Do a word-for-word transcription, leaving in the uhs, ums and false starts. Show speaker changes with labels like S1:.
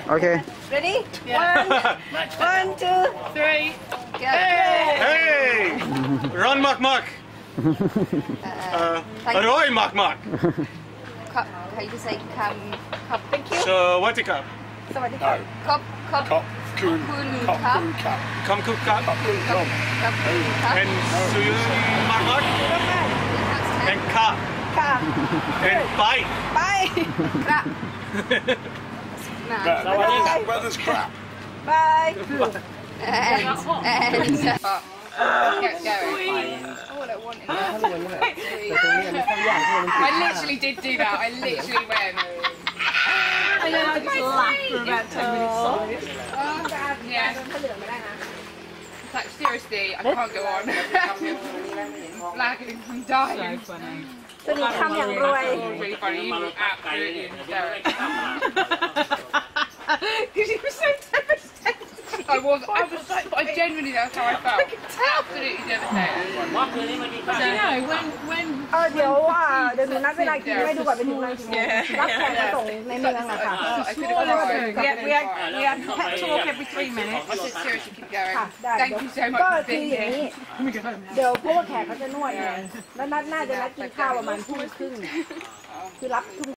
S1: Okay.
S2: Ready? One, one, two, three. Go.
S3: Hey! Hey! Run, Mark, Mark. Uh, Roy, Mark, Mark.
S2: How you say come? Cup. Thank you.
S3: So what's it cup?
S2: สวัสดีครับ Cup, cup.
S3: Cup.
S2: Kun.
S3: Cup.
S2: Cup.
S3: Cup. Come cook cup.
S2: Cup. Cup.
S3: And so you Mark, Mark. And cup.
S2: ค่ะ
S3: And bite.
S2: ไปกระ
S4: That weather's crap.
S2: Bye. And and get going. All I want I literally did do that. I literally went.
S5: I know, I just laughed for about ten minutes solid.
S2: Yeah. It's like, seriously, I can't go on. Lagging, I'm dying.
S5: So funny.
S2: สนิทคำอย่างรวย Really funny. You were absolutely hysterical. Because you were so devastated. I was, I was like, but I genuinely, that's how I felt. Absolutely devastated.
S5: So no, when when
S6: เออเดี๋ยวอ่ะเดี๋ยวหนูนัดเวลากินให้ดูก่อนเป็นถึงนาทีรับแขกมาส่งในเมืองอะค่ะ
S2: I could have cried.
S5: we had we had we had pep talk every three minutes.
S2: I said, seriously, keep going.
S6: ค่ะได้
S2: Thank you so much
S6: ก็
S2: for
S6: คือ
S2: being
S6: อย่าง
S2: here.
S6: นี้เดี๋ยวเพราะว่าแขกเขาจะนวดไงแล้วนัดน่าจะนัดกินข้าวประมาณทุ่มครึ่งคือรับทุ่ม